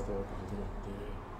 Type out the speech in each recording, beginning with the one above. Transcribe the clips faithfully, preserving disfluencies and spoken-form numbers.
到搞啲乜嘢？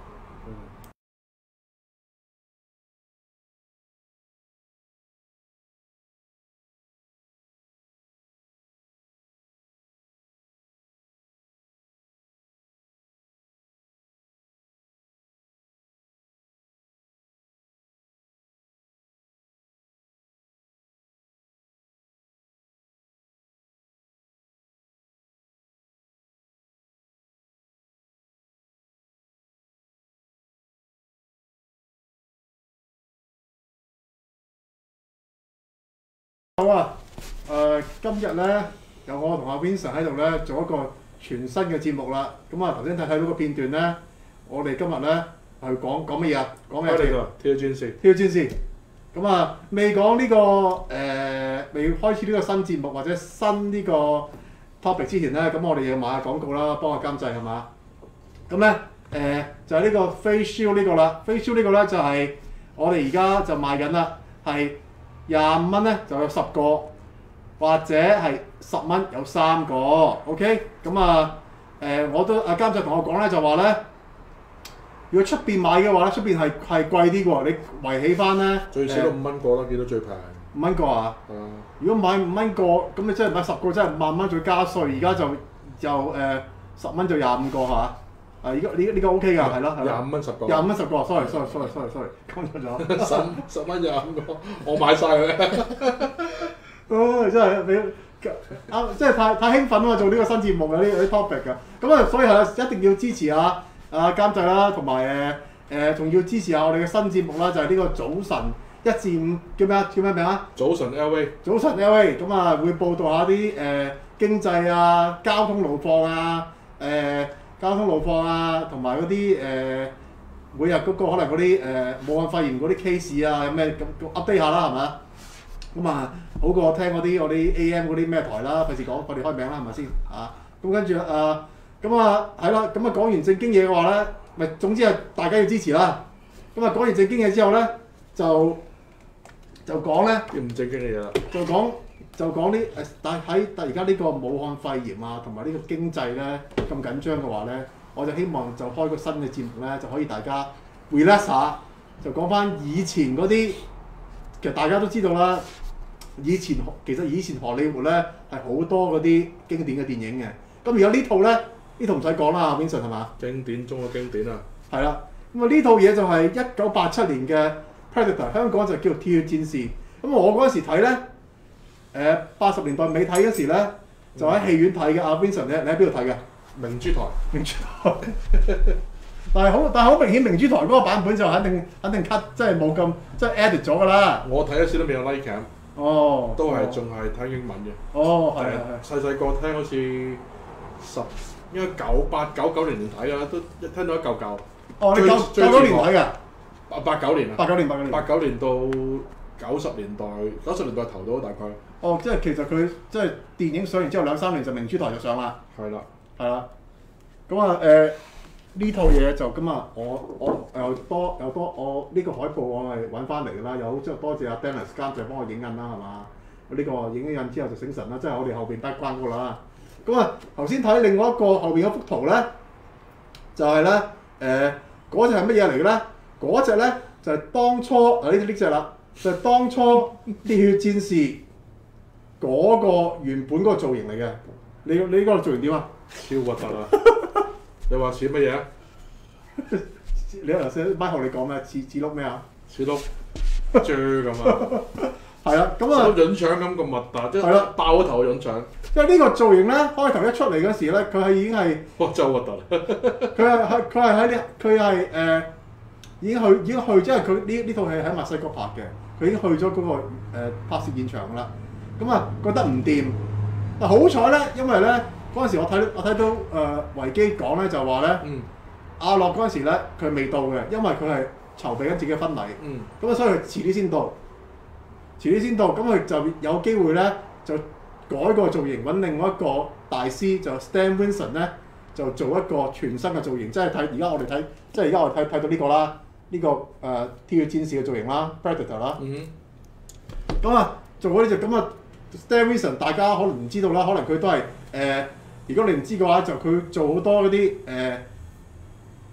好啊！誒、呃，今日咧有我同阿 Vincent 喺度咧做一個全新嘅節目啦。咁啊，頭先睇睇到個片段咧，我哋今日咧係講講乜嘢啊？講咩？ 呢個挑戰士。 挑戰士。咁啊，未講呢個誒，未開始呢個新節目或者新呢個 topic 之前咧，咁我哋要買下廣告啦，幫下監製係嘛？咁咧誒就係、是、呢個 Face Shield 呢個啦。Face Shield 呢個咧就係、是、我哋而家就賣緊啦，係廿五蚊咧就有十個，或者係十蚊有三個。OK， 咁啊誒我都阿監製同我講咧就話咧。如果出邊買嘅話咧，出邊係係貴啲嘅喎。你圍起翻咧， 最少都五蚊個啦，見到最平。 五蚊個啊！ 係啊。 如果買五蚊個，咁你真係買十個，真係萬蚊再加稅。而家就就誒十蚊就廿五個係嘛？啊，而家呢呢個 OK 㗎，係咯係咯。 廿五蚊十個。 廿五蚊十個，sorry sorry sorry sorry sorry，講錯咗。 十十蚊廿五個，我買晒佢。 哦，真係你啊，真係太太興奮啊嘛！做呢個新節目嘅呢啲 topic 㗎，咁啊，所以係一定要支持下。啊監製啦，同埋誒誒，仲要支持下我哋嘅新節目啦，就係、是、呢個早晨一至五叫咩啊？叫咩名啊？ 早晨 L A。早晨 L A， 咁啊會報道下啲誒、呃、經濟啊、交通路況啊、誒、呃、交通路況啊，同埋嗰啲誒每日嗰個可能嗰啲誒武漢肺炎嗰啲 case 啊，有咩咁 update 下啦，係咪？咁啊好過聽嗰啲我啲 A M 嗰啲咩台啦，費事講我哋開名啦，係咪先啊？咁跟住啊。咁啊，係啦，咁啊講完正經嘢嘅話咧，咪總之係大家要支持啦。咁啊講完正經嘢之後咧，就就講咧， 啲唔正經嘅嘢啦。 就講就講啲誒，但喺但而家呢個武漢肺炎啊，同埋呢個經濟咧咁緊張嘅話咧，我就希望就開個新嘅節目咧，就可以大家 relax 下，就講翻以前嗰啲，其實大家都知道啦。以前其實以前荷里活咧係好多嗰啲經典嘅電影嘅，咁而家呢套咧。呢套唔使講啦 ，Vincent 係嘛？ 經典中嘅經典啊！ 係啦，咁啊呢套嘢就係一九八七年嘅 Predator， 香港就叫做《鐵血戰士》。咁我嗰陣時睇咧，誒八十年代尾睇嗰時咧，就喺戲院睇嘅。阿 Vincent，你你喺邊度睇嘅？ 明珠台。明珠台。但係好但係好明顯，明珠台嗰個版本就肯定肯定 cut，即係冇咁即係 edit 咗㗎啦。 我睇嗰時都未有 like cam。 哦。 都係仲係睇英文嘅。 哦，係係。 細細個聽好似十。應該九八九九年年睇㗎，都一聽到一嚿嚿。 哦，你九九九年睇㗎？ 八八九年啊。 八九年，八九年。 八九年到九十年代，九十年代頭到大概。 哦，即係其實佢即係電影上完之後兩三年就明珠台就上啦。 係啦。 係啦。咁啊誒呢套嘢就咁啊，我我又多又多，我呢個海報我係揾翻嚟㗎啦，又好即係多謝阿 Dennis 監製幫我影印啦，係嘛？呢個影咗印之後就醒神啦，即係我哋後邊 background 嗰個啦。咁啊，頭先睇另外一個後邊嗰幅圖咧，就係咧誒嗰隻係乜嘢嚟嘅咧？嗰隻咧就係、是、當初啊呢呢隻啦，就係、是、當初鐵血戰士嗰個原本嗰個造型嚟嘅。你你嗰個造型點啊？ 超核突啊！你話似乜嘢啊？ 你頭先 Michael 你講咩？似似碌咩啊？ 似碌啫咁啊！ 係啦，咁啊， 潤腸咁咁密突，即係爆咗頭嘅潤腸。 因為呢個造型咧，開頭一出嚟嗰時咧，佢係已經係， 哇！真係核突。 佢係係佢係喺啲，佢係誒已經去已經去，即係佢呢呢套戲喺墨西哥拍嘅，佢已經去咗嗰、那個、呃、拍攝現場啦。咁啊覺得唔掂，嗱好彩咧，因為咧嗰陣時我睇我睇到誒、呃、維基講咧就話咧，嗯、阿樂嗰陣時咧佢未到嘅，因為佢係籌備緊自己嘅婚禮，咁啊、嗯、所以佢遲啲先到。遲啲先到，咁佢就有機會咧，就改個造型，揾另外一個大師就 Stan Winston 咧，就做一個全新嘅造型，即係睇而家我哋睇，即係而家我哋睇睇到呢個啦，呢、這個誒鐵血戰士嘅造型啦 ，Predator 啦。嗯咁啊，做嗰呢隻咁啊 Stan Winston 大家可能唔知道啦，可能佢都係誒、呃，如果你唔知嘅話，就佢做好多嗰啲誒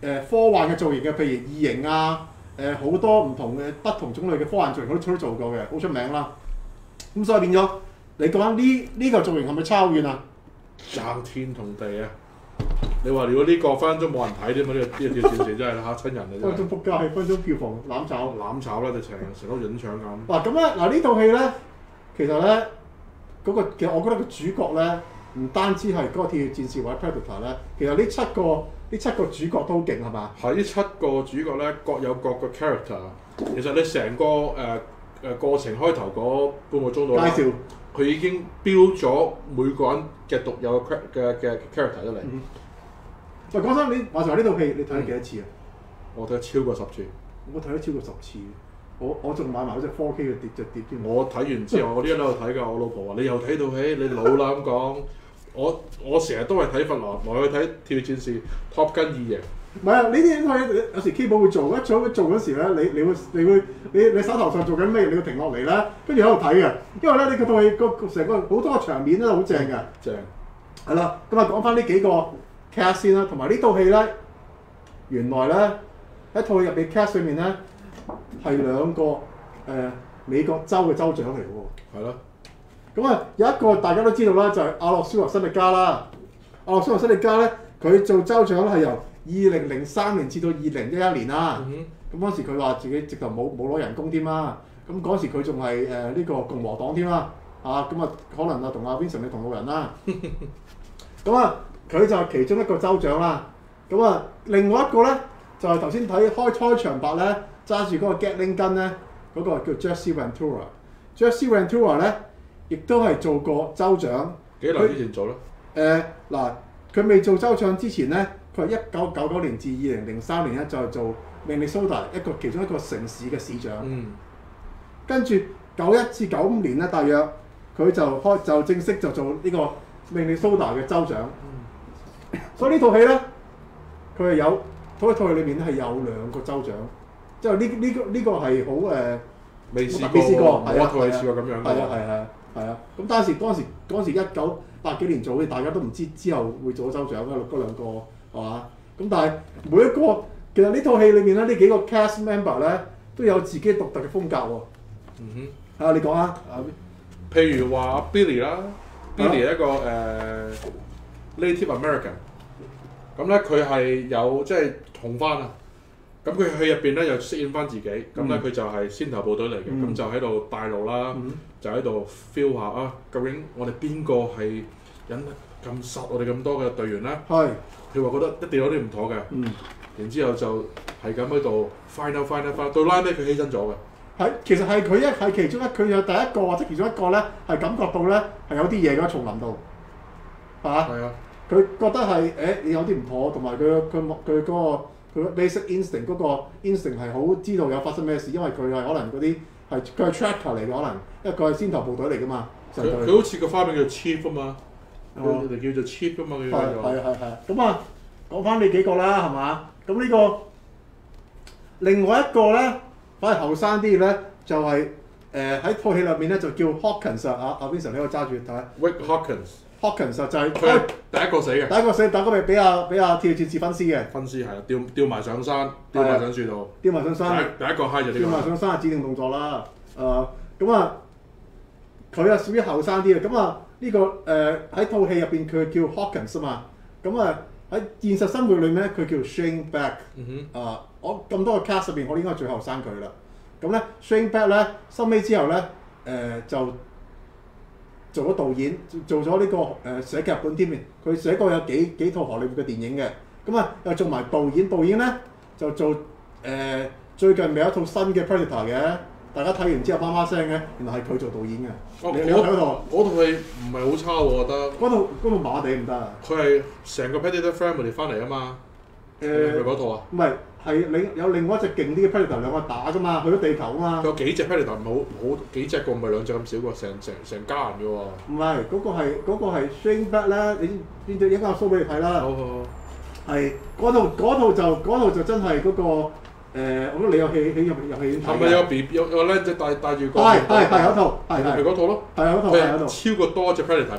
誒科幻嘅造型嘅，譬如異形啊，誒好多唔同嘅不同種類嘅科幻造型，佢都都做過嘅，好出名啦。咁所以變咗，你講呢呢個造型係咪抄遠啊？ 爭天同地啊！你話如果呢個分分鐘冇人睇添嘛？呢、呢個呢、呢個電視真係嚇親人啊！ 分分鐘仆街，分分鐘票房攬炒。 攬炒啦！就成成個影搶咁。 嗱咁咧，嗱呢套戲咧，其實咧嗰、嗰個其實我覺得個主角咧，唔單止係嗰個鐵血戰士或者 Predator 咧，其實呢七個呢七個主角都好勁係嘛？ 係呢七個主角咧，各有各個 character。其實你成個誒誒、呃、過程開頭嗰半個鐘度介紹， 佢已經標咗每個人嘅獨有嘅嘅嘅 character 出嚟。 嗯喂，講真，你話實話呢套戲你睇咗幾多次啊？ 我睇咗超過十次。 我睇咗超過十次，我我仲買埋嗰隻 four K 嘅碟隻碟添。 我睇完之後，我呢一喺度睇㗎。我老婆話：你又睇套戲，你老啦咁講。我我成日都係睇佛羅，來去睇《鐵血戰士》Top Gun 異形。 唔係啊！呢啲係有時 Keyboard 會做，一做做嗰時咧，你你會你會你你手頭上做緊咩？你要停落嚟咧，跟住喺度睇嘅。因為咧，你嗰套戲個成個好多個場面都好正嘅。 正。 係啦，咁啊講翻呢幾個 cast 先啦，同埋呢套戲咧，原來咧喺套戲入邊 cast 裏面咧係兩個誒、呃、美國州嘅州長嚟嘅喎。 係咯。 咁啊有一個大家都知道啦，就係、是、阿諾舒華辛力加啦。阿諾舒華辛力加咧，佢做州長係由二零零三年至到二零一一年啦。咁嗰、嗯、時佢話自己直頭冇冇攞人工添啦。咁嗰時佢仲係誒呢個共和黨添啦。啊咁啊可能啊同阿 Vincent 你同路人啦。咁啊佢就係其中一個州長啦。咁啊另外一個咧就係頭先睇開開場白咧揸住嗰個 Gatling gun 咧嗰個叫 Jesse Ventura。Jesse Ventura 咧亦都係做過州長。 幾耐之前做咧？ 誒嗱，佢未做州長之前咧，佢係一九九九年至二零零三年咧就係做明尼蘇達一個其中一個城市嘅市長。嗯。跟住九一至九五年咧，大約佢就開就正式就做呢個明尼蘇達嘅州長。嗯、所以呢套戲咧，佢係有套一套戲裏面咧係有兩個州長，即係呢呢個呢、這個係好誒未試過， 未試過， 冇一套戲試過咁樣。 係啊係啊係啊！咁當時嗰時嗰時一九八幾年做嘅，大家都唔知之後會做咗州長嗰嗰兩個係嘛？咁但係每一個其實呢套戲裏面咧，呢幾個 cast member 咧都有自己獨特嘅風格喎。嗯哼，啊你講啊， 譬如話 Billy 啦 ，Billy 一個誒、uh, Native American， 咁咧佢係有即係同翻啊，咁佢去入邊咧又飾演翻自己，咁咧佢就係先頭部隊嚟嘅，咁、嗯、就喺度帶路啦，嗯、就喺度 feel 下啊，究竟我哋邊個係引咁殺我哋咁多嘅隊員咧？係是，佢話覺得一定有啲唔妥嘅，嗯、然之後就係咁喺度 find out find out find out，到拉尾佢犧牲咗嘅。係，其實係佢一係其中一，佢有第一個或者其中一個咧，係感覺到咧係有啲嘢喺叢林度，係嘛？係啊。佢覺得係誒你有啲唔妥，同埋佢佢佢嗰個佢 basic instinct 嗰個 instinct 係好知道有發生咩事，因為佢係可能嗰啲係佢係 tracker 嚟嘅可能，因為佢係先頭部隊嚟㗎嘛。佢佢好似個花名叫 Chief 啊嘛，佢哋叫做 Chief 啊嘛，佢叫做。係係係。咁啊，講翻呢幾個啦，係嘛？咁呢個另外一個咧。反而後生啲咧，就係誒喺套戲入面咧就叫 Hawkins 啊，阿 Vincent 呢個揸住睇。Rick Hawkins。Hawkins 就係佢第一個死嘅。第一個死，第一個咪俾阿俾阿鐵血戰士分屍嘅。分屍係啊，吊吊埋上山，吊埋上樹度。吊埋上山。第一個嗨咗呢個。吊埋上山係指定動作啦。誒咁啊，佢啊屬於後生啲嘅。咁啊呢個誒喺套戲入邊佢叫 Hawkins 啊嘛。咁啊喺現實生活裏面咧佢叫 Shane Black。嗯哼。啊。我咁多個 cast 入邊，我應該係最後生佢啦。咁咧 Shane Black 咧收尾之後咧，誒、呃、就做咗導演，做咗呢、這個誒、呃、寫劇本添。佢寫過有幾幾套荷里活嘅電影嘅。咁啊又做埋導演，導演咧就做誒、呃、最近咪有一套新嘅 Predator 嘅，大家睇完之後媽媽聲嘅，原來係佢做導演嘅。哦、你有睇嗰套？嗰套戲唔係好差喎，我覺得。嗰套嗰套麻麻地唔得啊！佢係成個 Predator family 翻嚟啊嘛。誒係咪嗰套啊？唔係。係另有另外一隻勁啲嘅 Predator 兩個打㗎嘛，去咗地球啊嘛。佢有幾隻 Predator 唔好好幾隻個，唔係兩隻咁少喎，成成成家人嘅喎。唔係嗰個係嗰、嗰個係 Shane Black 啦，你邊隻影下 show 俾你睇啦。好好好。係嗰套嗰套就嗰套就真係嗰、嗰個、呃、我覺得你有戲戲入入戲院睇。係咪有 B 有有僆仔帶帶住個？係係係嗰套係係嗰套咯。係嗰套係嗰套。超過多隻 Predator 㗎。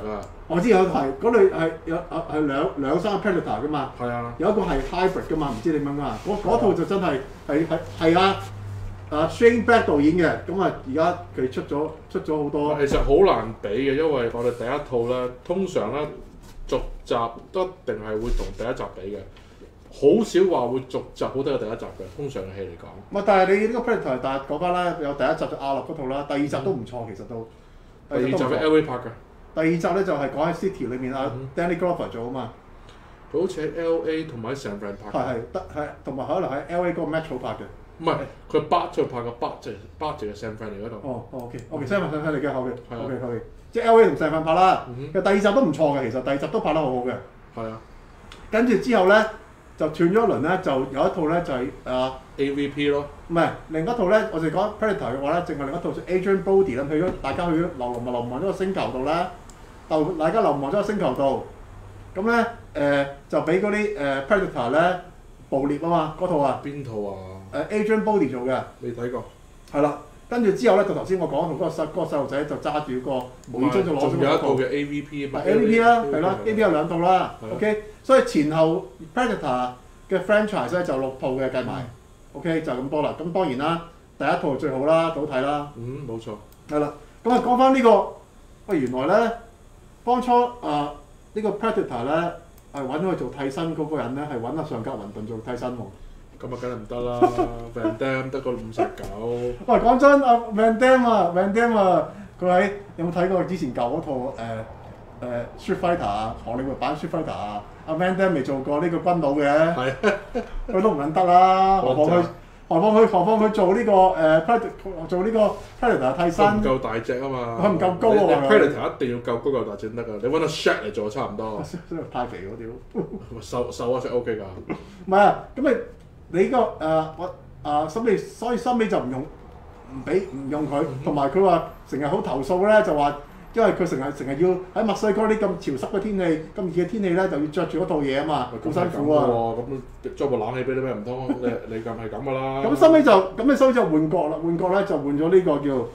我知有係嗰類係有啊係兩兩三個 Predator 噶嘛， 係啊， 有一個係 hybrid 噶嘛，唔知點樣啊？嗰嗰套就真係係係係啊啊 Shane Black 導演嘅，咁啊而家佢出咗出咗好多。 其實好難比嘅，因為我哋第一套咧，通常咧續集都一定係會同第一集比嘅，好少話會續集好睇過第一集嘅。通常嘅戲嚟講。 唔係，但係你呢個 Predator 但係講翻咧，有第一集就阿樂嗰套啦，第二集都唔錯，其實都。 第二集喺 L A 拍嘅。 第二集咧就係講喺 City 裏面啊 Danny Glover 做啊嘛。 佢好似喺 L A 同埋喺 San Fran 拍。 係係得係，同埋可能喺 L A 嗰個 Metro 拍嘅。 唔係，佢北就拍個北即係北就係 San Fran 嚟嗰度。 哦哦 OK，OK，San Fran 嚟嘅後邊。 係啊 OK OK，即係 L A 同 San Fran 拍啦。 嗯其實第二集都唔錯嘅，其實第二集都拍得好好嘅。 係啊。 跟住之後咧就斷咗一輪咧，就有一套咧就係啊 A V P 咯。 唔係另一套咧，我哋講 Predator 嘅話咧，淨係另一套 Adrian Brody 啦，去咗大家去咗流流流亡咗個星球度咧，就大家流亡咗個星球度，咁咧誒就俾嗰啲誒 Predator 咧捕獵啊嘛，嗰套啊邊套啊？ 誒 Adrian Brody 做嘅。 未睇過。 係啦，跟住之後咧，就頭先我講嗰個細嗰個細路仔就揸住個無意中就攞咗仲有一套個嘅 A V P 啊嘛。 A V P 啦，係啦，A V P 有兩套啦係啊 ，OK，所以前後 Predator 嘅 franchise 咧就六套嘅計埋，OK 就咁多啦。咁當然啦，第一套最好啦，好睇啦。 嗯，冇錯。 係啦，咁啊講翻呢個，喂原來咧，當初啊呢個 Predator 咧係揾佢做替身嗰個人咧係揾阿上格雲頓做替身喎。 咁啊，梗係唔得啦 ！Van Damme 得個五十九。 喂，講真，阿 Van Damme 啊，Van Damme 啊，佢喺有冇睇過之前舊嗰套誒誒 Street Fighter 啊，荷里活版 Street Fighter 啊？阿 Van Damme 未做過呢個軍佬嘅， 係。 佢都唔撚得啦，何況佢何況佢何況佢做呢個誒 Predator 做呢個 Predator 替身， 唔夠大隻啊嘛！ 佢唔夠高啊嘛 Predator 一定要夠高夠大隻先得㗎，你揾阿 Shaq 嚟做差唔多。 太肥嗰屌！ 瘦瘦啊，食 O K 㗎。 唔係啊，咁你你個誒我啊心理，所以心理就唔用唔俾唔用佢，同埋佢話成日好投訴咧，就話因為佢成日成日要喺墨西哥啲咁潮濕嘅天氣、咁熱嘅天氣咧，就要着住嗰套嘢啊嘛，好辛苦啊！ 咁裝部冷氣俾你咩？唔通你你咁係咁㗎啦？ 咁收尾就咁你收尾就換角啦，換角咧就換咗呢個叫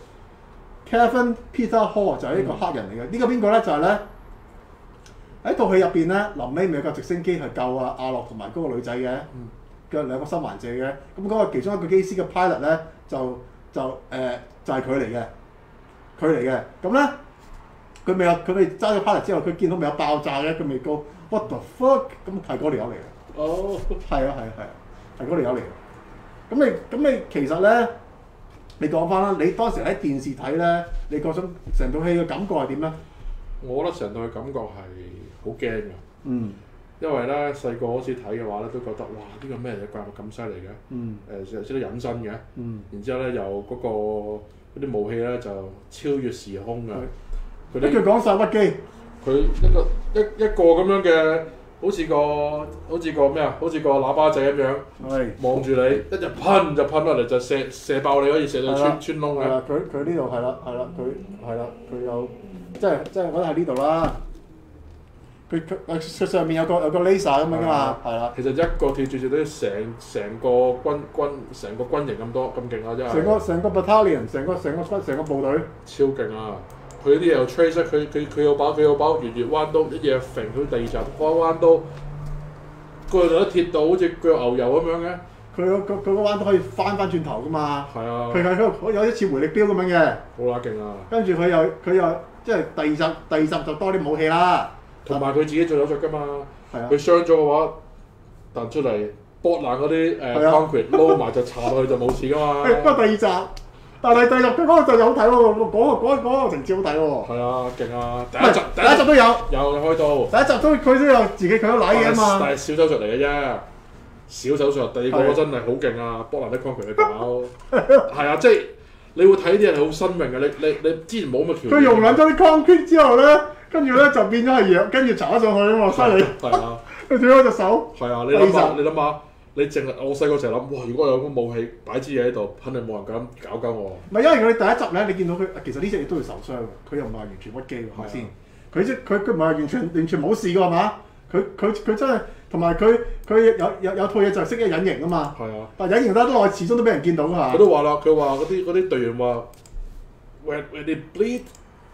Kevin Peter Hall，就係呢個黑人嚟嘅。呢、個邊個咧就係咧喺套戲入邊咧，臨尾咪有架直升機係救啊阿樂同埋嗰個女仔嘅。 嗯嘅兩個生還者嘅，咁嗰個其中一個機師嘅 pilot 咧就就誒、呃、就係佢嚟嘅，佢嚟嘅，咁咧佢未有佢未揸咗 pilot 之後，佢見到未有爆炸嘅，佢未告 what the fuck，咁係嗰條友嚟嘅。 哦， 係啊係啊係啊，係嗰條友嚟嘅。咁你咁你其實咧，你講翻啦，你當時喺電視睇咧，你嗰種成套戲嘅感覺係點咧？ 我覺得成套嘅感覺係好驚㗎。 嗯。 因為咧細個開始睇嘅話咧，都覺得哇呢個咩嘢怪物咁犀利嘅， 嗯。 誒識得隱身嘅， 嗯。 然之後咧又嗰個嗰啲武器咧就超越時空㗎。佢一句講晒屈機。 佢一個一一個咁樣嘅，好似個好似個咩啊？好似個喇叭仔咁樣，望住你，一日噴就噴落嚟就射射爆你，可以射到穿穿窿嘅。 係啦，佢佢呢度係啦係啦，佢係啦，佢有即係即係我覺得喺呢度啦。佢佢佢上面有個有個 laser 咁樣噶嘛，係啦。 其實一個跳住住都成成個軍軍成個軍營咁多咁勁啊！真係。成個成個 battalion，成個成個軍成個部隊。 超勁啊！佢啲嘢又 trace，佢佢佢有把佢有把圓月彎刀，一嘢揈佢第二集彎彎刀，佢有啲鐵道好似鋸牛油咁樣嘅。佢個佢佢個彎刀可以翻翻轉頭噶嘛。 係啊。佢係佢有一次回力鏢咁樣嘅。 好乸勁啊！ 跟住佢又佢又即係第二集第二集就多啲武器啦。 同埋佢自己做手術㗎嘛， 佢、啊、 傷咗嘅話彈出嚟剝爛嗰啲誒 concrete 撈埋就搽落去就冇事㗎嘛。 不過第二集，但係第二集佢嗰個就有好睇喎，嗰、嗰個嗰、嗰個情節好睇喎。係啊，勁啊！第一集第一集都有， 有開到。 第一集都佢都有自己佢都舐嘢啊嘛。 但係小手術嚟嘅啫，小手術。第二個真係好勁啊，剝爛啲 concrete 去搞。係啊，即係你會睇啲人好新穎嘅，你你你之前冇咁嘅條件。 佢用撚咗啲 concrete 之後咧。跟住咧就變咗係藥，跟住搽咗上去啊嘛，犀利！ 係啊， 佢斷咗隻手。 係啊，你諗下，你諗下，你淨係我細個成日諗，哇！如果有個武器擺支嘢喺度，肯定冇人敢搞鳩我。 唔係因為佢第一集咧，你見到佢其實呢隻嘢都會受傷嘅，佢又唔係完全屈機喎，係咪先？佢即佢佢唔係完全完全冇事㗎係嘛？佢佢佢真係同埋佢佢有有有套嘢就係識得隱形啊嘛。 係啊。 但係隱形得耐，始終都俾人見到㗎。 佢都話啦，佢話嗰啲嗰啲隊員話 ，when when they bleed。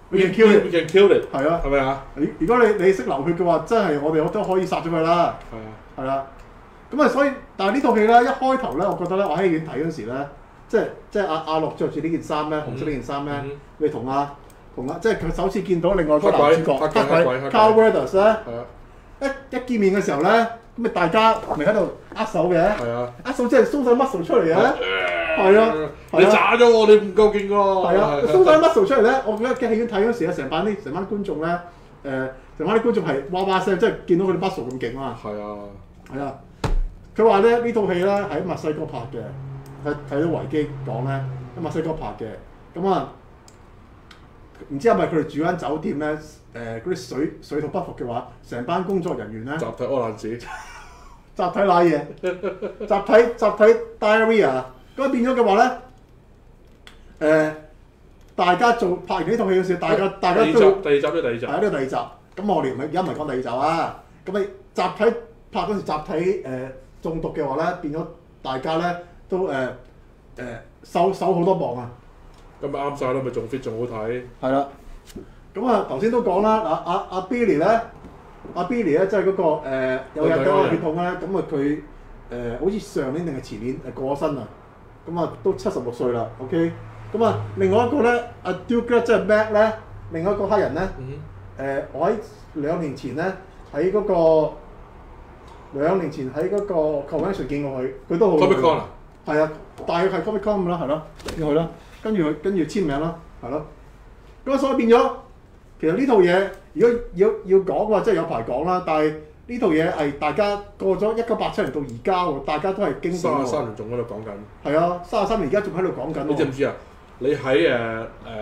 We can kill We it。 can kill it， 係啊， 係咪啊？ 如如果你你識流血嘅話，真係我哋都可以殺咗佢啦。 係啊， 係啦。咁啊，所以但係呢套戲咧，一開頭咧，我覺得咧，我喺戲院睇嗰陣時咧，即係即係阿阿樂着住呢件衫咧，紅色呢件衫咧， 嗯你同阿同阿即係佢首次見到另外一個黑鬼男主角黑鬼黑鬼黑鬼 Carl Weathers 咧， 係啊， 一一見面嘅時候咧，咁咪大家咪喺度握手嘅， 係啊， 握手即係 show 晒 muscle 出嚟嘅，係啊， 你炸咗我，你唔夠勁喎。 係啊，show 晒 muscle 出嚟咧，我記得喺戲院睇嗰時咧，成班啲成班觀眾咧，誒成班啲觀眾係哇哇聲，即係見到佢啲 muscle 咁勁啊！ 係啊， 係啊，佢話咧呢套戲咧喺墨西哥拍嘅，睇睇到維基講咧喺墨西哥拍嘅，咁啊唔知係咪佢哋住間酒店咧？誒嗰啲水水土不服嘅話，成班工作人員咧集體屙爛屎， 集體賴嘢，集體集體 diarrhea， 咁變咗嘅話咧，誒、大家做拍完呢套戲嘅時候，大家大家第二都要集，第二集都第二集。 係呢個第二集，咁我哋唔係而家唔係講第二集啊，咁你集體拍嗰時集體誒、呃中毒嘅話咧，變咗大家咧都誒誒、呃瘦瘦好多磅啊！ 咁咪啱晒咯，咪仲 fit 仲好睇。 係啦，咁啊頭先都講啦，阿阿阿 Billy 咧，阿 Billy 咧即係嗰個誒、呃、有人嗰個血統咧，咁啊佢誒好似上年定係前年誒過咗身啊，咁啊都七十六歲啦 ，OK，咁啊另外一個咧，阿 Duke 咧即係 Mac 咧，另外一個黑人咧。 嗯誒、我喺兩年前咧喺嗰個兩年前喺嗰個 convention 見過佢，佢都好。 Comic Con 啊？ 係啊，大約係 Comic Con 咁啦，係咯，見佢啦，跟住佢跟住簽名啦，係咯。咁所以變咗，其實呢套嘢如果要要講嘅話，真係有排講啦。但係呢套嘢係大家過咗一九八七年到而家喎，大家都係經典三十三喎。 年仲喺度講緊。 係啊，三十三年而家仲喺度講緊喎。 你知唔知啊？你喺誒誒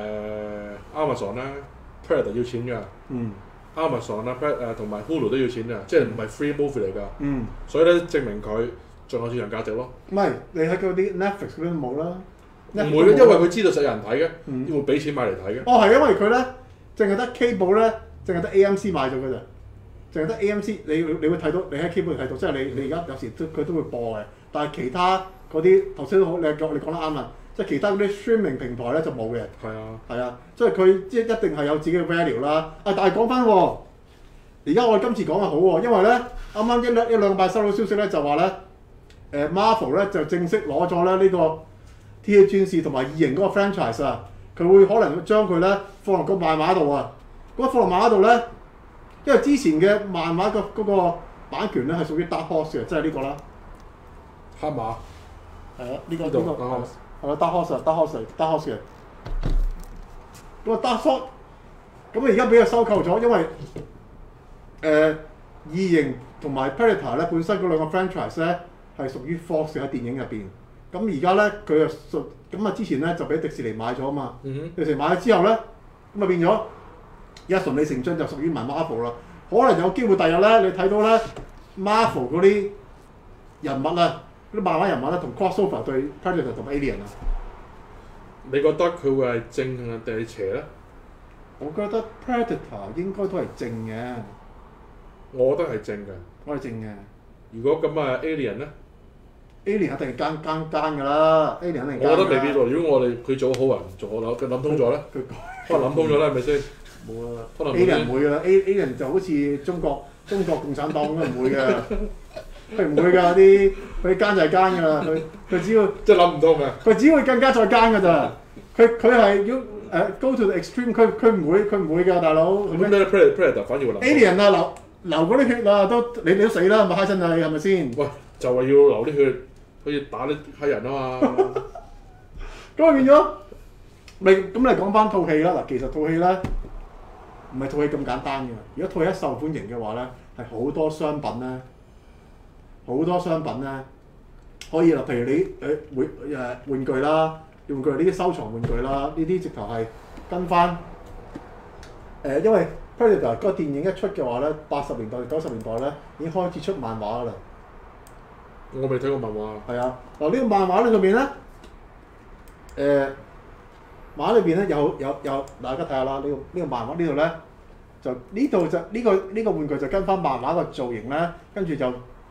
Amazon 啦 ，Predator 要錢㗎。 嗯 Amazon 啦，Pred 誒同埋 Hulu 都要錢㗎，即係唔係 free movie 嚟㗎。 嗯， 所以咧證明佢仲有市場價值咯。 唔係你喺嗰啲 Netflix 嗰啲都冇啦。 唔會嘅，因為佢知道實有人睇嘅， 嗯要會俾錢買嚟睇嘅。 哦，係因為佢咧，淨係得 cable 咧，淨係得 A M C 買咗㗎咋，淨係得 A M C，你你會睇到，你喺 cable 睇到，即係你你而家有時都佢都會播嘅，但係其他嗰啲頭先都好，你講你講得啱啦，即係其他嗰啲 streaming 平台咧就冇嘅， 係啊， 係啊，即係佢即係一定係有自己嘅 value 啦。啊，但係講翻喎，而家我哋今次講嘅好喎，因為咧啱啱一兩一兩個禮拜收到消息咧，就話咧誒 Marvel 咧就正式攞咗咧呢個 T A 戰士同埋異形嗰個 franchise 啊，佢會可能將佢咧放落個漫畫度啊。咁放落漫畫度咧，因為之前嘅漫畫個嗰個版權咧係屬於 Dark Horse 嘅，即係呢個啦。 黑馬係啊，呢個呢呢度個 Dark Horse 係啊 Dark Horse 啊 Dark Horse 嚟 Dark Horse 嘅。咁啊 Dark Horse，咁啊而家俾佢收購咗，因為誒、呃、異形同埋 Predator 咧本身嗰兩個 franchise 咧係屬於 Fox 喺電影入邊。咁而家咧佢又屬咁啊之前咧就俾迪士尼買咗啊嘛。 嗯哼， 迪士尼買咗之後咧，咁啊變咗而家順理成章就屬於埋 Marvel 啦。可能有機會第日咧，你睇到咧 Marvel 嗰啲人物啊，嗰啲漫畫人物咧，同 crossover 對 Predator 同 Alien 啊， 你覺得佢會係正定係邪咧？ 我覺得 Predator 應該都係正嘅， 我覺得係正嘅。 我係正嘅。 如果咁啊，Alien 咧， Alien 一定係奸奸奸㗎啦，Alien 一定係奸㗎啦。 我覺得未必喎。如果我哋佢做好人，做好諗佢諗通咗咧， 佢可能諗通咗啦，係咪先？ 冇啦可能 ，Alien 唔會㗎啦，A Alien 就好似中國中國共產黨咁樣唔會㗎，佢唔會㗎啲，佢奸就係奸㗎啦，佢佢只要。 即係諗唔通嘅。 佢只會更加再奸㗎咋，佢佢係要誒、uh, go to the extreme，佢佢唔會佢唔會㗎，大佬。 咁咧 Predator Predator 反而會諗。 Alien 啊，流流嗰啲血啊，都你你都死啦，咪閪親啊，係咪先？ 喂，就係要流啲血，可以打啲黑人啊嘛。 咁啊變咗，咪咁你講翻套戲啦。嗱，其實套戲咧唔係套戲咁簡單嘅。如果套戲一受歡迎嘅話咧，係好多商品咧，好多商品咧可以啦。譬如你誒玩誒玩具啦，玩具呢啲收藏玩具啦，呢啲直頭係跟翻誒、呃，因為 Predator 嗰個電影一出嘅話咧，八十年代九十年代咧已經開始出漫畫㗎啦。 我未睇過漫畫。 係啊，嗱呢個漫畫咧裏邊咧，誒、呃、漫畫裏邊咧有有有，大家睇下啦。呢、這個呢、這個漫畫呢度咧，就呢度就呢、這個呢、這個玩具就跟翻漫畫個造型咧，跟住就誒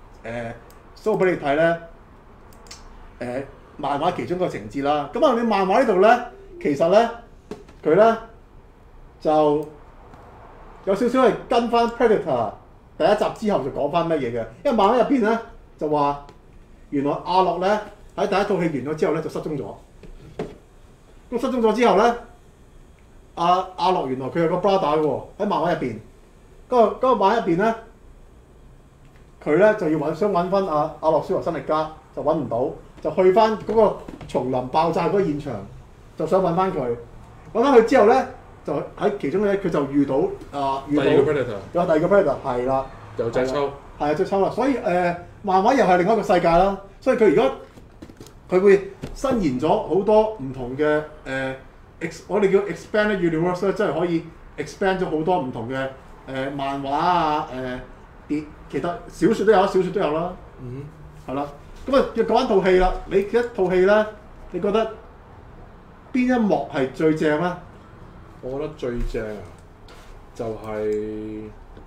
show 俾你睇咧，誒、呃、漫畫其中一個情節啦。咁啊，你漫畫呢度咧，其實咧佢咧就有少少係跟翻 Predator 第一集之後就講翻乜嘢嘅，因為漫畫入邊咧就話原來阿樂咧喺第一套戲完咗之後咧就失蹤咗。咁失蹤咗之後咧，阿阿樂原來佢有個 brother 嘅喎，喺漫畫入邊。嗰、那個嗰、那個漫畫入邊咧，佢咧就要揾想揾翻阿阿諾舒華辛力加，就揾唔到，就去翻嗰個叢林爆炸嗰個現場，就想揾翻佢。揾翻佢之後咧，就喺其中咧佢就遇到啊、呃、遇到第二個 Predator， 有第二個 Predator 係啦， 又隻抽， 係啊隻抽啦。所以誒、呃、漫畫又係另一個世界啦。所以佢而家佢會伸延咗好多唔同嘅誒、呃、ex 我哋叫 expanded universe 咧，即係可以 expand 咗好多唔同嘅誒、呃、漫畫啊誒啲其他小説都有，小説都有啦。 嗯， 係啦。咁啊，要講翻套戲啦。你一套戲咧，你覺得邊一幕係最正咧？ 我覺得最正啊，就係、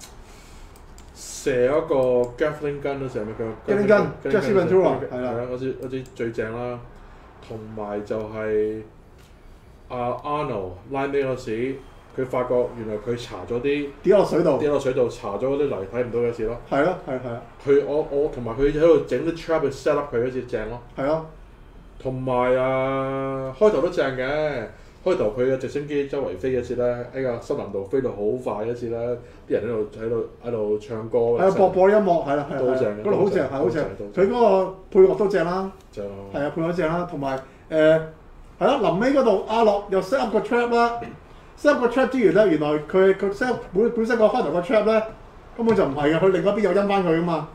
射嗰個 Gatling gun 嗰時係咪叫 Gatling gun，Jesse Ventura 係啦， 嗰支嗰支最正啦。同埋就係阿 Arnold 拉尾嗰時，佢發覺原來佢查咗啲跌落水度， 跌落水度查咗嗰啲泥睇唔到嘅事咯。 係咯，係係啊。 佢我我同埋佢喺度整啲 trap 去 set up 佢嗰次正咯。 係咯。 同埋啊，開頭都正嘅。開頭佢嘅直升機周圍飛嗰次咧，喺個森林度飛到好快嗰次咧，啲人喺度喺度喺度唱歌。 係啊，播播音樂係啦，係都正嘅， 嗰度好正，係好正。佢嗰個配樂都正啦。 正。 係啊，配樂正啦，同埋誒係啦，臨尾嗰度阿樂又 set up 個 trap 啦，set up 個 trap 之餘咧，原來佢佢 set up 本本身個開頭個 trap 咧根本就唔係嘅，佢另一邊有因翻佢噶嘛。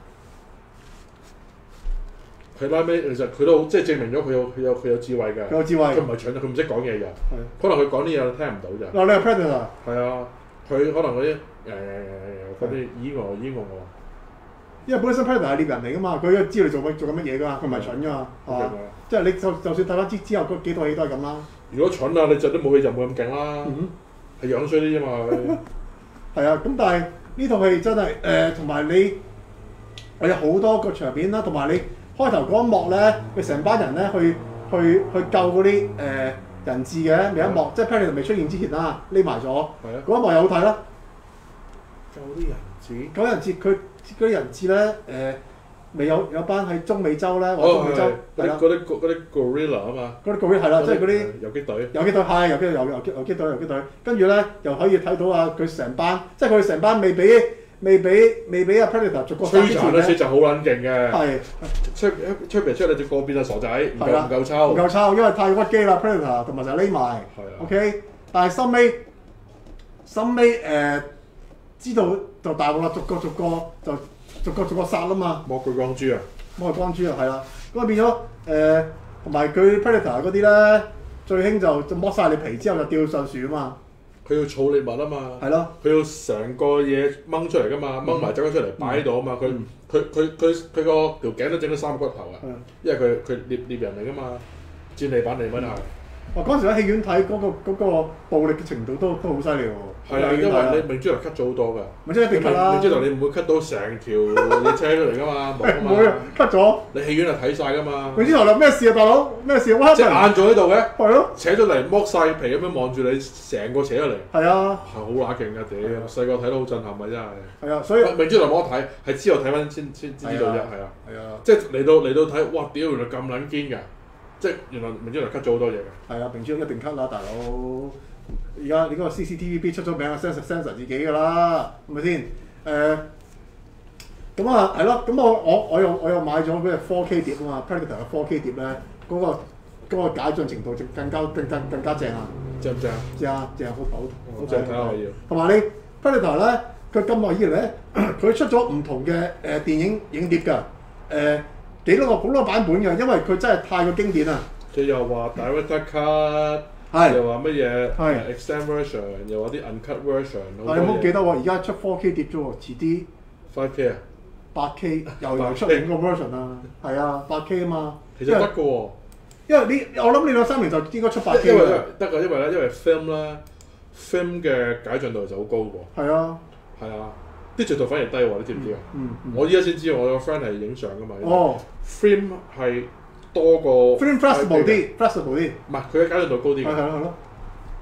佢拉尾其實佢都好，即係證明咗佢有佢有佢有智慧㗎。 佢有智慧。 佢唔係蠢，佢唔識講嘢㗎。可能佢講啲嘢你聽唔到咋。 嗱，你係 Predator。 係啊，佢可能嗰啲誒嗰啲以我以我我。 因為本身 Predator 係獵人嚟㗎嘛，佢都知你做乜做緊乜嘢㗎嘛，佢唔係蠢㗎嘛，係嘛？即係你就就算睇翻之之後嗰幾套戲都係咁啦。 如果蠢啊，你著啲武器就冇咁勁啦。 嗯係樣衰啲啫嘛佢。 係啊，咁但係呢套戲真係誒，同埋你我有好多個場面啦，同埋你。開頭嗰一幕咧，佢成班人咧去去去救嗰啲誒人質嘅，未一幕，即係 Predator 未出現之前啦，匿埋咗。係啊。嗰一幕又好睇啦。 救啲人質。 救人質，佢嗰啲人質咧誒，未有有班喺中美洲咧，或者中美洲係啦。嗰啲嗰啲 gorilla 啊嘛。 嗰啲 gorilla 係啦，即係嗰啲遊擊隊。 遊擊隊係遊擊隊，遊遊擊遊擊隊，遊擊隊。跟住咧又可以睇到啊，佢成班，即係佢成班未俾。未俾未俾阿 Predator 逐個殺之前咧， 吹就好撚勁嘅。 係吹吹嚟出嚟隻個變啊傻仔，唔夠唔夠抽。 唔夠抽，因為太屈機啦 Predator，同埋就匿埋。 係啊。 OK，但係收尾收尾誒知道就大鑊啦，逐個逐個就逐個逐個殺啦嘛。 剝佢光豬啊！ 剝佢光豬啊，係啦。咁啊變咗誒，同埋佢 Predator 嗰啲咧，最興就就剝晒你皮之後就吊上樹啊嘛。 佢要儲獵物啊嘛， 係咯， 佢要成個嘢掹出嚟噶嘛，掹埋走咗出嚟擺喺度啊嘛，佢佢佢佢佢個條頸都整咗三個骨頭啊，因為佢佢獵獵人嚟噶嘛，戰利品嚟乜都係。哇！ 嗰陣時喺戲院睇嗰個嗰個暴力嘅程度都都好犀利喎。 係啊，因為你明珠台 cut 咗好多㗎。 明珠一定 cut 啦。 明珠台你唔會 cut 到成條嘢車出嚟㗎嘛，冇啊嘛。 唔會 cut 咗。 你戲院就睇晒㗎嘛。 明珠台啦，咩事啊，大佬？咩事啊？ 即係硬咗喺度嘅。 係咯。 扯咗嚟剝晒皮咁樣望住你，成個扯咗嚟。 係啊。 係好乸勁㗎屌！細個睇到好震撼啊真係。 係啊，所以明珠台冇得睇，係之後睇翻先先知道啫，係啊。 係啊。 即係嚟到嚟到睇，哇！屌原來咁撚堅㗎！即係原來明珠台 cut 咗好多嘢嘅。 係啊，明珠一定 cut 啦，大佬。而家你嗰個 C C T V B 出咗名啊 ，censor censor 自己㗎啦，係咪先？誒，咁啊係咯，咁我我我又我又買咗嗰隻 four K 碟啊嘛 ，Predator 嘅 four K 碟咧，嗰個嗰個解像程度就更加更更更加正啊！ 正唔正？ 正啊，正好好好正睇下我要。 同埋你 Predator 咧，佢咁耐以嚟咧，佢出咗唔同嘅誒電影影碟㗎，誒幾多個好多版本㗎，因為佢真係太過經典啊！ 佢又話 director cut。又話乜嘢 extend version，又話啲 uncut version。 你有冇記得喎？而家出 four K 碟啫喎，遲啲 five K 啊， 八 K 又又出另一個 version 啊，係啊，八 K 啊嘛。 其實得嘅喎， 因為你我諗你兩三年就應該出八 K 因為得㗎，因為咧，因為 film 咧 ，film 嘅解像度就好高喎。 係啊， 係啊，啲像度反而低喎，你知唔知啊？ 嗯嗯。 我依家先知，我有個 friend 係影相㗎嘛。 哦。 film 係多過 film flexible 啲 ，flexible 啲。 唔係，佢嘅解像度高啲。 係係咯係咯，係啊。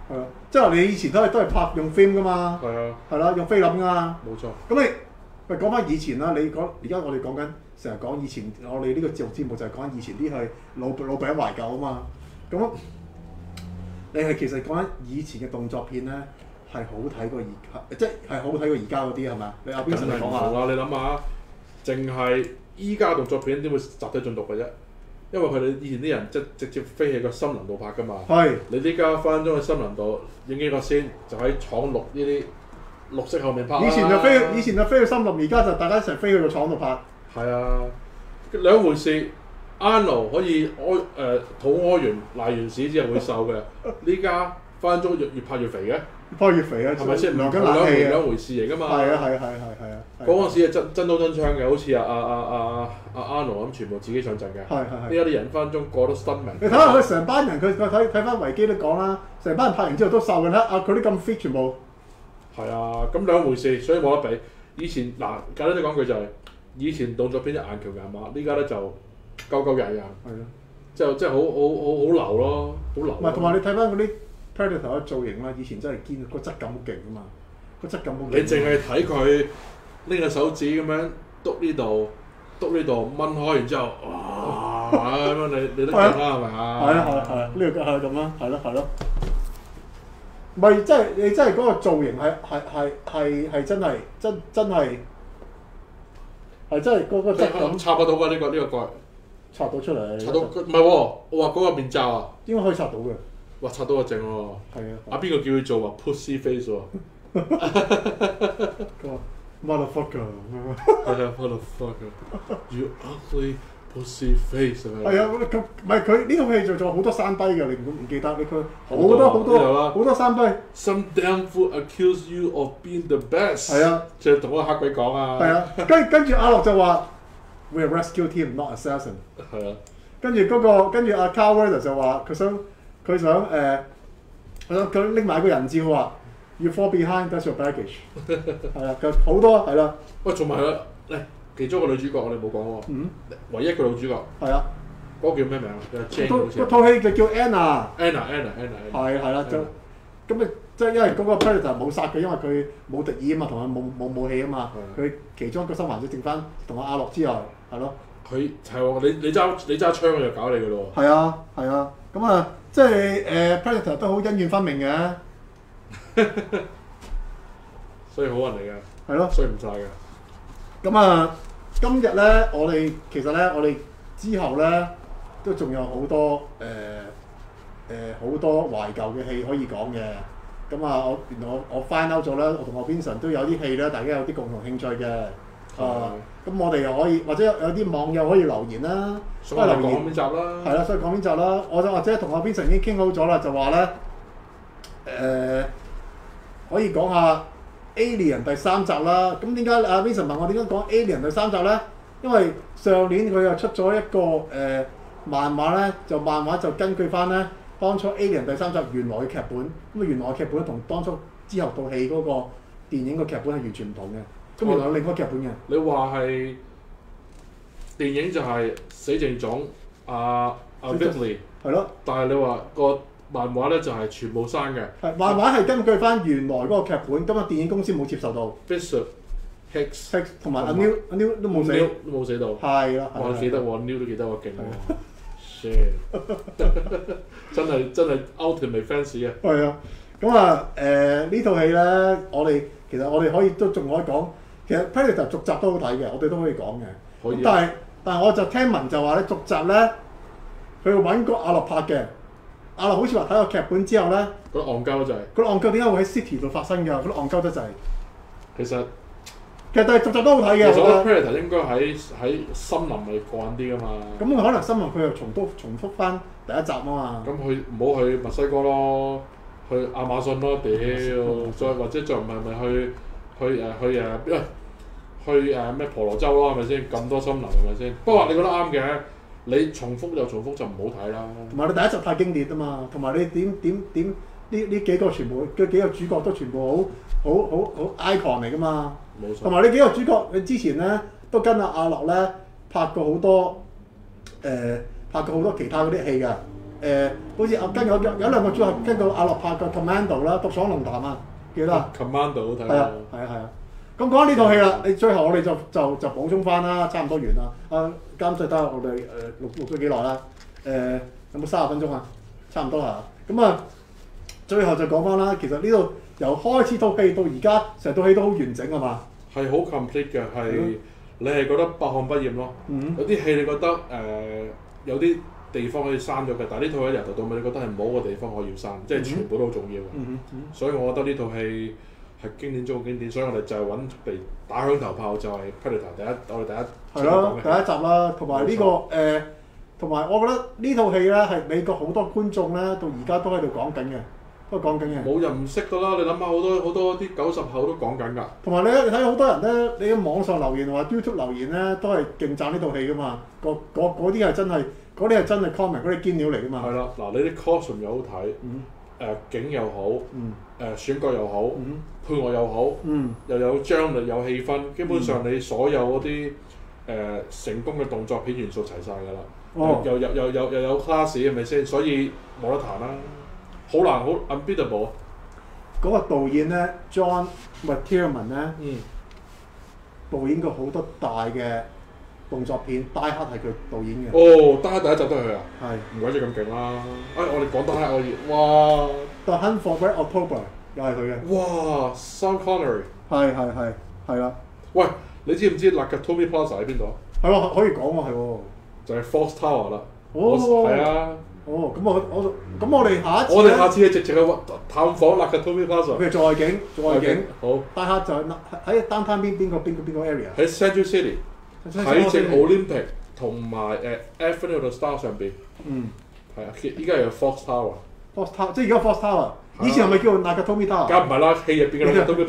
即係話你以前都係都係拍用 film 噶嘛， 係啊， 係啦，用菲林噶嘛。 冇錯。 咁你喂講翻以前啦，你講而家我哋講緊成日講以前，我哋呢個節目節目就係講以前啲係老老餅懷舊啊嘛。咁你係其實講緊以前嘅動作片咧，係好睇過而家，即係好睇過而家嗰啲係咪？你阿邊先嚟講下？ 啦，你諗下，淨係依家動作片點會集體進度嘅啫？因為佢哋以前啲人即係直接飛去個森林度拍㗎嘛。 係。 你呢家翻咗去森林度影幾個先，就喺廠綠呢啲綠色後面拍啦。 以前就飛，以前就飛去森林，而家就大家一齊飛去個廠度拍。 係啊，兩回事。Arnold 可以屙誒、呃、肚屙完賴完屎之後會瘦嘅，呢家翻咗越越拍越肥嘅。 越拍越肥啊！ 係咪先？ 涼緊兩冷氣啊！ 兩回事嚟㗎嘛。 係啊係係係係啊！ 嗰陣時係真真刀真槍嘅，好似阿阿阿阿阿 Arnold 咁，全部自己上陣嘅。 係係係。 呢家啲人翻中個都新名。 你睇下佢成班人，佢佢睇睇翻維基都講啦，成班人拍完之後都瘦嘅，睇下啊佢啲咁 fit 全部。 係啊，咁兩回事，所以冇得比。以前嗱簡單啲講句就係、是，以前動作片就硬橋硬馬，呢家咧就鳩鳩硬硬。 係咯。 即係即係好好好好流咯，好流。 唔係同埋你睇翻嗰啲 Predator 嘅造型啦，以前真係堅，個質感好勁㗎嘛，個質感好勁。 你淨係睇佢拎個手指咁樣篤呢度，篤呢度掹開，然之後哇咁樣你你都勁啦係咪啊？ 係啊係啊係啊，呢個係咁啦，係咯係咯。唔係即係你真係嗰個造型係係係係係真係真真係係真係嗰個質感。 插得到㗎呢個呢個蓋。 插到出嚟。 插到唔係喎，我話嗰個面罩啊。 應該可以插到嘅。 哇！插到個正喎。係啊。 啊邊個叫佢做話 pussy face 喎？ 佢話 motherfucker 係啊 motherfucker，you ugly pussy face 係咪？ 係啊，咁唔係佢呢套戲做咗好多山低嘅，你唔唔記得？你佢好多好多好多山低。 Some damn fool accuse you of being the best。 係啊。 就同嗰個黑鬼講啊。 係啊，跟跟住阿樂就話。We are rescue team, not assassin。 係啊。跟住嗰個，跟住阿 Carl Weathers 就話佢想佢想誒，佢佢拎埋個人質話，You fall behind, that's your baggage。係啊，佢好多係啦。 喂，仲埋啦，嚟其中一個女主角我哋冇講喎。嗯。唯一一個女主角。係啊。嗰個叫咩名啊？叫 Jane 好似。 嗰套戲就叫 Anna。 Anna Anna Anna。 係係啦，就咁啊，即係因為嗰個 Predator 冇殺嘅，因為佢冇敵意啊嘛，同埋冇冇武器啊嘛。佢其中一個生還者剩翻同阿阿樂之外。係咯， 佢係喎，你你揸你揸槍佢就搞你㗎咯喎。 係啊，係啊，咁啊，即係誒 Predator 都好恩怨分明嘅， 所以好人嚟㗎。 係咯， 衰唔晒㗎。 咁啊，今日咧，我哋其實咧，我哋之後咧都仲有好多誒誒好多懷舊嘅戲可以講嘅。咁啊，我原來我我 find out 咗啦，我同我 Vincent 都有啲戲咧，大家有啲共同興趣嘅。啊，咁我哋又可以，或者有啲網友可以留言啦， 所以留言邊集啦？ 係啦，所以講邊集啦？我就或者同阿 Vincent 已經傾好咗啦，就話咧誒可以講下 Alien 第三集啦。咁點解阿 Vincent 問我點解講 Alien 第三集咧？因為上年佢又出咗一個誒、呃、漫畫咧，就漫畫就根據翻咧當初 Alien 第三集原來嘅劇本，咁啊原來嘅劇本同當初之後套戲嗰個電影嘅劇本係完全唔同嘅。咁原來有另一個劇本嘅。 你話係電影就係死剩種阿阿 Ripley 係咯， 但係你話個漫畫咧就係全部刪嘅。 係漫畫係根據翻原來嗰個劇本，咁啊電影公司冇接受到。 Bishop、Hicks、 Hicks 同埋阿 Neil、阿 Neil 都冇死， 都冇死到。 係啦， 我記得喎 ，Neil 都記得我勁喎。share 真係真係 ultimate fans 啊！ 係啊，咁啊誒呢套戲咧，我哋其實我哋可以都仲可以講。其實 Predator 續集都好睇嘅，我哋都可以講嘅。 可以、啊。 但係但係我就聽聞就話咧續集咧，佢要揾個阿樂拍嘅。阿樂好似話睇個劇本之後咧， 覺得戇鳩就係。 覺得戇鳩點解會喺 City 度發生㗎？覺得戇鳩得滯。 其實其實但係續集都好睇嘅。 其實我覺得 Predator 應該喺喺森林嚟過癮啲㗎嘛。咁可能森林佢又重複重複翻第一集啊嘛。 咁去唔好去墨西哥咯，去亞馬遜咯，屌！再或者再唔係咪去去誒去誒誒？去誒咩婆羅洲咯，係咪先？咁多森林係咪先？不過你覺得啱嘅，你重複又重複就唔好睇啦。 同埋你第一集太經典啊嘛，同埋你點點點呢呢幾個全部嘅幾個主角都全部好好好好 icon 嚟㗎嘛。 冇錯。 同埋呢幾個主角，你之前咧都跟阿阿樂咧拍過好多誒、呃、拍過好多其他嗰啲戲㗎。 誒，好似啊跟有有有兩個組合跟到阿洛拍嘅 Commando 啦，獨闖龍潭啊，記得啊？ Commando 好睇係啊係啊係啊！咁講呢套戲啦，你最後我哋就就就補充翻啦，差唔多完啦。啊監製得我哋誒錄錄咗幾耐啦？誒有冇三十分鐘啊？差唔多啦。咁啊，最後就講翻啦。其實呢度由開始套戲到而家，成套戲都好完整啊嘛。 係好 complete 嘅，係你係覺得百看不厭咯。 嗯、 有啲戲你覺得誒、呃、有啲地方可以刪咗嘅，但係呢套戲由頭到尾你覺得係冇一個地方可以刪，即係全部都好重要。 嗯嗯嗯、 所以我覺得呢套戲係經典中嘅經典，所以我哋就係揾嚟打響頭炮，就係 Predator 第一，我哋第一係咯，第一集啦，同埋呢個誒，同、呃、埋我覺得呢套戲咧係美國好多觀眾咧到而家都喺度講緊嘅，都講緊嘅。 冇人唔識㗎啦！你諗下好多好多啲九十後都講緊㗎。 同埋你你睇好多人咧，你喺網上留言或者 YouTube 留言咧，都係勁讚呢套戲㗎嘛。嗰啲係真係，嗰啲係真係 comment，嗰啲堅料嚟㗎嘛。 係啦，嗱你啲 costume 又好睇， 嗯誒、呃、景又好，誒、 嗯呃、選角又好， 嗯配樂又好， 嗯又有張力有氣氛，基本上你所有嗰啲誒成功嘅動作片元素齊晒㗎啦。 哦又又又又又有 class 係咪先？所以冇得彈啦，好難好 unbeatable 啊！ 嗰個導演咧 John McTiernan 咧， 嗯， 導演過好多大嘅動作片，《Die Hard》係佢導演嘅。 哦，得第一集都係佢啊！ 係。 唔怪之咁勁啦！哎，我哋講得係我哋，哇！ The Hunt for Red October 又係佢嘅。 哇 Sean Connery， 係係係係啦。 喂，你知唔知 Nakatomi Plaza 喺邊度啊？ 係喎，可以講喎，係喎。 就係 Fox Tower 啦。 哦。 係啊。 哦，咁我我咁我哋下一次我哋下次係直情去探訪 Nakatomi Plaza。 佢做外景，做外景。 好。 大客就喺喺 downtown 邊邊個邊個邊個 area？ 喺 Central City，喺正 Olympic 同埋誒 Avenue of the Stars 上邊。 嗯。係啊，依家有 Fox Tower。 Fox Tower 即係而家 Fox Tower。以前係咪叫 Nakatomi Tower？ 梗唔係啦，戲入邊嘅 Nakatomi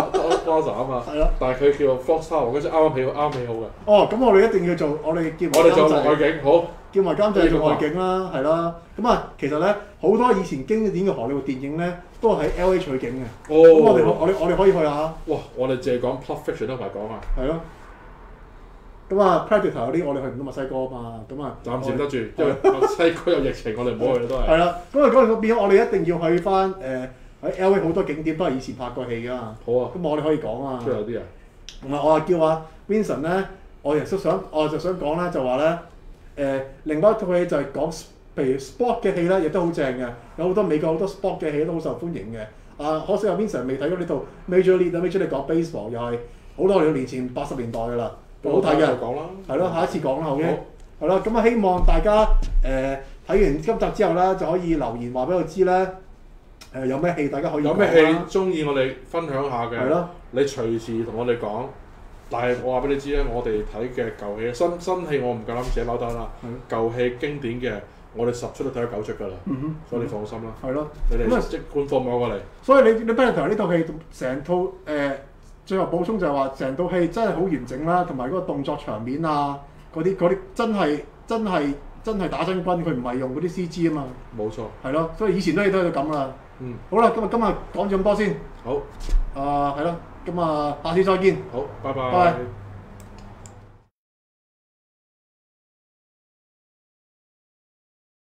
Plaza 啊嘛。 係咯。 但係佢叫 Fox Tower，嗰陣啱啱起好，啱啱起好嘅。 哦，咁我哋一定要做，我哋叫我哋做外景，好。 叫埋監製做外景啦，係啦。咁啊，其實咧好多以前經典嘅荷里活電影咧，都係喺 L A 取景嘅。哦。咁我哋我哋我哋可以去下。 哇！我哋淨係講 Pulp Fiction 都唔係講啊。 係咯。咁啊 Predator 嗰啲我哋去唔到墨西哥啊嘛，咁啊。 暫時唔得住，因為墨西哥有疫情，我哋唔好去都係。 係啦，咁啊嗰陣變咗，我哋一定要去翻誒喺 L A 好多景點都係以前拍過戲㗎嘛。 好啊。 咁我哋可以講啊。 都有啲啊。 同埋我話叫阿 Vincent 咧，我亦都想，我就想講咧，就話咧。誒、呃，另外一套戲就係講，譬如 sport 嘅戲咧，亦都好正嘅，有好多美國好多 sport 嘅戲都好受歡迎嘅。啊，可惜阿 Vincent 未睇過呢套 Major League， Major League 講 baseball 又係好多年前八十年代㗎啦，好睇嘅。 講啦。 係咯，下一次講啦，好嘅。係咯，咁啊希望大家誒睇、呃、完今集之後咧，就可以留言話俾我知咧。誒、呃、有咩戲大家可以有咩戲中意我哋分享下嘅？ 係咯。你隨時同我哋講。但係我話俾你知咧，我哋睇嘅舊戲，新新戲我唔夠膽寫扭單啦。舊戲經典嘅，我哋十出都睇咗九出㗎啦。 嗯哼， 所以你放心啦。 係咯， 你哋即管放馬過嚟。 所以你你 Predator 呢套戲成套誒、呃，最後補充就係話，成套戲真係好完整啦，同埋嗰個動作場面啊，嗰啲嗰啲真係真係真係打真軍，佢唔係用嗰啲 C G 啊嘛。 冇錯。係咯，所以以前都係都係咁啦。 嗯。 好啦，今日今日講咗咁多先。 好。 啊，係咯。咁啊，下次再見。 好，拜拜。 拜拜。